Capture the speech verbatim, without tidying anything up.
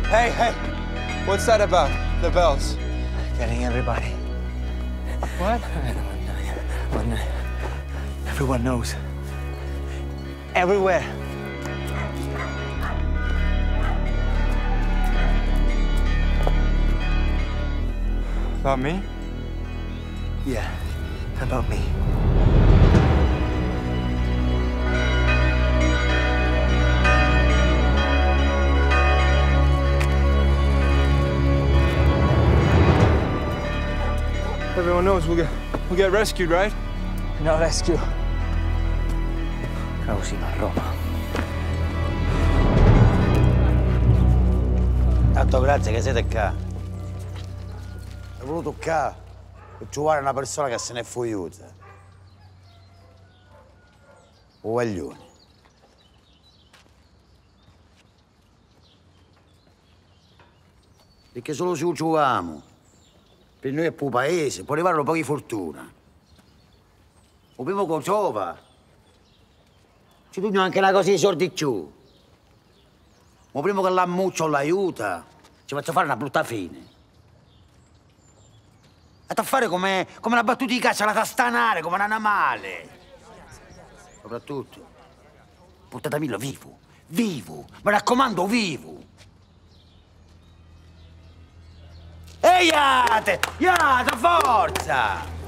Hey, hey, what's that about? The bells? Getting everybody. What? When everyone knows. Everywhere. About me? Yeah, about me. Everyone knows we'll get, we'll get rescued, right? No rescue. Corrosive a Roma. Tanto grazie che siete qua. Ho voluto qua per trovare una persona che se ne è fuiuta. O guaglione. Perché solo se lo troviamo, per noi è per il paese, può arrivare un po' di fortuna. O prima che lo trova, ci togliamo anche una cosa di soldi in più. Ma prima che l'ammuccio o l'aiuta, ci faccio fare una brutta fine. E a fare come, come una battuta di caccia, la tastanare, come un animale. Soprattutto, portatemelo vivo, vivo, mi raccomando, vivo. Ehi, iate, iate, forza!